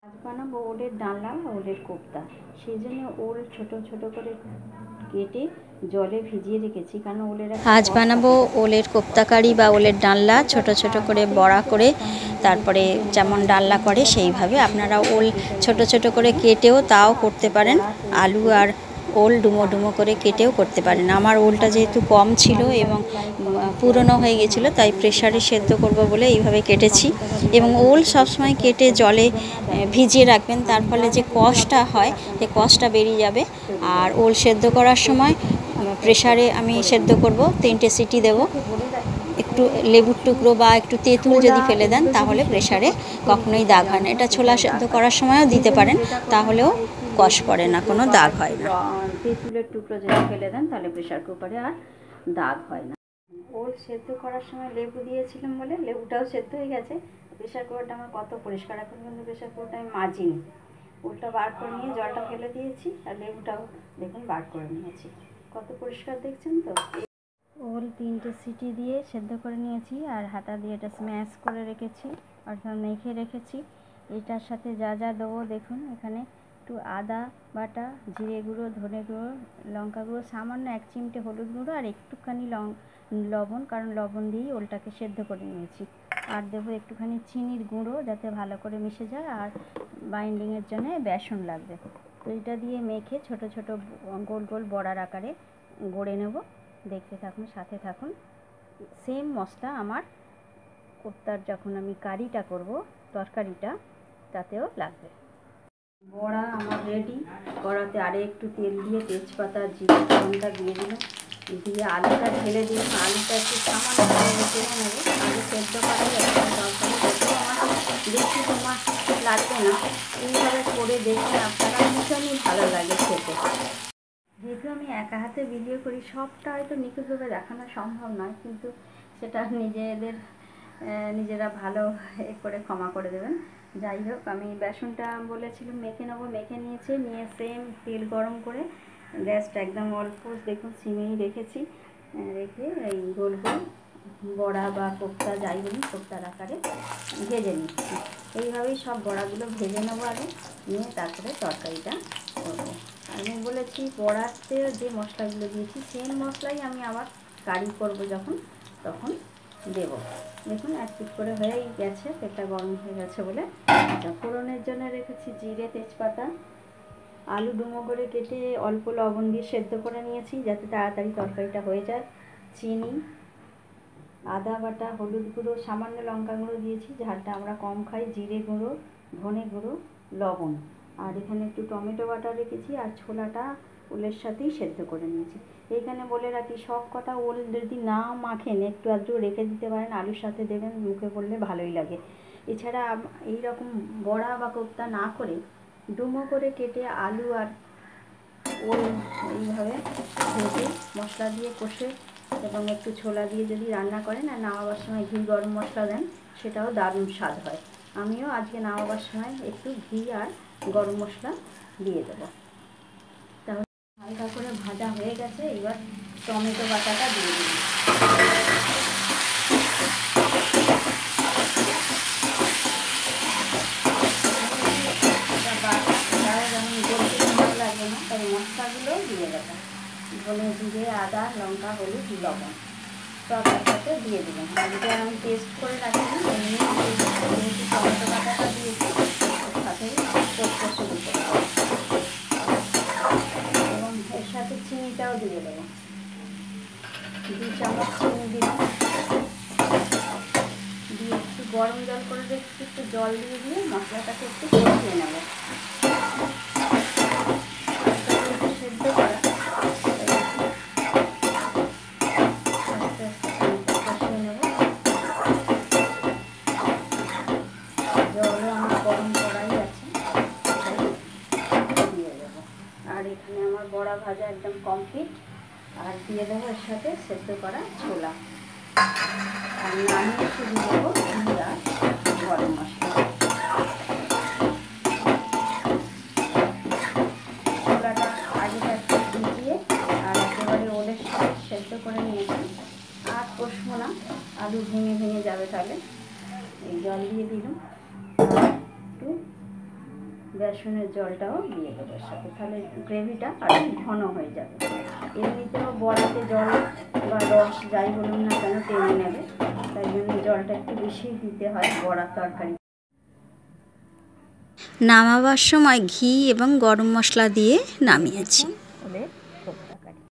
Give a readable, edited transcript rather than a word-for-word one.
আজ বানাবো ওলের ডালনা, ওলের কোপ্তা। সেই জন্য ওল ছোট ছোট করে কেটে জলে ভিজিয়ে রেখেছি, কারণ ওলের আজ বানাবো ওলের কোপ্তা কারি বা ওলের ডালনা, ছোট ছোট করে বড়া করে, তারপরে যেমন ডালনা করে সেইভাবে আপনারা ওল ছোট ছোট করে কেটেও তাও করতে পারেন। আলু আর ওল ডুমো ডুমো করে কেটেও করতে পারেন। আমার ওলটা যেহেতু কম ছিল এবং পুরনো হয়ে গেছিলো, তাই প্রেশারে সেদ্ধ করব বলে এইভাবে কেটেছি। এবং ওল সবসময় কেটে জলে ভিজিয়ে রাখবেন, তার ফলে যে কষটা হয় সেই কষটা বেরিয়ে যাবে। আর ওল সেদ্ধ করার সময় প্রেশারে আমি সেদ্ধ করব, 3টে সিটি দেব। একটু লেবুর টুকরো বা একটু তেঁতুল যদি ফেলে দেন তাহলে প্রেশারে কখনোই দাগ হয় না। এটা ছোলা সেদ্ধ করার সময়ও দিতে পারেন, তাহলেও কষ পড়ে না, কোনো দাগ হয় না। তেঁতুলের টুকরো যদি ফেলে দেন তাহলে প্রেশার কুকারে আর দাগ হয় না। ওল সেদ্ধ করার সময় লেবু দিয়েছিলাম বলে লেবুটাও সেদ্ধ হয়ে গেছে। প্রেশার কুকারটা আমার কত পরিষ্কার, এখন কিন্তু প্রেশার কুকারটা আমি মাজিনি। ওলটা বার করে নিয়ে জলটা ফেলে দিয়েছি, আর লেবুটাও দেখুন বার করে নিয়েছি। কত পরিষ্কার দেখছেন তো। ওল 3টে সিটি দিয়ে সেদ্ধ করে নিয়েছি, আর হাতা দিয়ে এটা স্ম্যাশ করে রেখেছি, অর্থাৎ মেখে রেখেছি। এটার সাথে যা যা দেবো দেখুন, এখানে একটু আদা বাটা, জিরে গুঁড়ো, ধনে গুঁড়ো, লঙ্কা গুঁড়ো, সামান্য 1 চিমটে হলুদ গুঁড়ো, আর একটুখানি লবণ, কারণ লবণ দিয়েই ওলটাকে সেদ্ধ করে নিয়েছি। আর দেবো একটুখানি চিনির গুঁড়ো, যাতে ভালো করে মিশে যায়, আর বাইন্ডিংয়ের জন্য বেসন লাগবে। তো এটা দিয়ে মেখে ছোট ছোট গোল গোল বড়ার আকারে গড়ে নেব। দেখতে থাকুন, সাথে থাকুন। সেম মশলা আমার কোপ্তার যখন আমি কারিটা করব, তরকারিটা, তাতেও লাগবে। বড়া আমার রেডি। কড়াতে আরে একটু তেল দিয়ে তেজপাতা, জিরে ফোড়নটা দিয়ে দিলাম, দিয়ে আলুটা ঢেলে দিলাম। আলুটা একটু সামান্য টেনে নেবো। আলু সেদ্ধ করাই একটা তরকারি, যদিও আমার বেশি তোমার লাগবে না। এইভাবে করে দেখুন, আপনারা ভীষণই ভালো লাগে খেতে। যেহেতু আমি একা হাতে ভিডিও করি, সবটা হয়তো নিখুঁতভাবে দেখানো সম্ভব নয়, কিন্তু সেটা নিজেরা ভালো করে ক্ষমা করে দেবেন। যাই হোক, আমি বেসনটা বলেছিলাম মেখে নেবো, মেখে নিয়েছি। নিয়ে সেম তেল গরম করে গ্যাসটা একদম অল্প দেখুন সিমেই রেখেছি। রেখে এই গোল গোল বড়া বা কোপ্তা যাই বলুন, কোপ্তার আকারে ভেজে নিচ্ছি। এইভাবেই সব বড়াগুলো ভেজে নেবো আগে, নিয়ে তারপরে তরকারিটা করবো। আমি বলেছি বড়াতে যে মশলাগুলো দিয়েছি সেম মশলাই আমি আবার কারি করব যখন, তখন দেব। দেখুন এক পিঠ করে হয়েই গেছে, তেলটা গরম হয়ে গেছে বলে। ফোড়নের জন্য রেখেছি জিরে, তেজপাতা। আলু ডুমো করে কেটে অল্প লবণ দিয়ে সেদ্ধ করে নিয়েছি, যাতে তাড়াতাড়ি তরকারিটা হয়ে যায়। চিনি, আদা বাটা, হলুদ গুঁড়ো, সামান্য লঙ্কা গুঁড়ো দিয়েছি, ঝালটা আমরা কম খাই, জিরে গুঁড়ো, ধনে গুঁড়ো, লবণ। আর এখানে একটু টমেটো বাটা রেখেছি, আর ছোলাটা ওলের সাথেই সেদ্ধ করে নিয়েছি। এইখানে বলে রাখি, সব কটা ওল যদি না মাখেন একটু আধটু রেখে দিতে পারেন, আলুর সাথে দেবেন, মুখে পড়লে ভালোই লাগে। এছাড়া এই রকম বড়া বা কোপ্তা না করে ডুমো করে কেটে আলু আর ওল এইভাবে ভেজে মশলা দিয়ে কষে এবং একটু ছোলা দিয়ে যদি রান্না করেন, আর নামাবার সময় ঘি গরম মশলা দেন, সেটাও দারুণ স্বাদ হয়। আমিও আজকে নামাবার সময় একটু ঘি আর গরম মশলা দিয়ে দেবো। তাহলে হালকা করে ভাজা হয়ে গেছে, এবার টমেটো বাটাটা দিয়ে দিই। যেমন গলতে সময় লাগবে না, তবে মশলাগুলোও দিয়ে দেবো। ধনে, জিরে, আদা, লঙ্কা, হলুদ, লবণ সব একসাথে দিয়ে দিলাম। আলুটা আমি পেস্ট করে রাখিনি, এমনি যেহেতু টমেটো বাটাটা দিয়েছি সাথেই কষতে শুরু করবো। এবং এর সাথে চিনিটাও দিয়ে দেবো, 2 চামচ চিনি দিলাম। দিয়ে একটু গরম জল করে রেখেছি, একটু জল দিয়ে মশলাটাকে একটু কষিয়ে নেব। সেদ্ধ করা, আস্তে আস্তে কষিয়ে নেব। জলও আমার গরম করাই আছে, দিয়ে দেবো। আর এখানে আমার বড়া ভাজা একদম কমপ্লিট। আর দিয়ে দেবো এর সাথে সেদ্ধ করা ছোলা, আর নামিয়ে শুধু দেবো ঘি আর গরম মশলা। ছোলাটা আগে একটু ভিজিয়ে আর একেবারে ওলের সাথে সেদ্ধ করে নিয়েছি। আর কষবো না, আলু ভেঙে ভেঙে যাবে, তাহলে এই জল দিয়ে দিলাম। একটু বেসনের জলটাও দিয়ে দেবো এর সাথে, তাহলে গ্রেভিটা আরও ঘন হয়ে যাবে। এমনিতেও বড়াতে জল বা রস যাই বলুন না কেন টেনে নেবে, তাই জন্য জলটা একটু বেশি দিতে হয় বড়ার তরকারি। নামাবার সময় ঘি এবং গরম মশলা দিয়ে নামিয়েছি। ওলের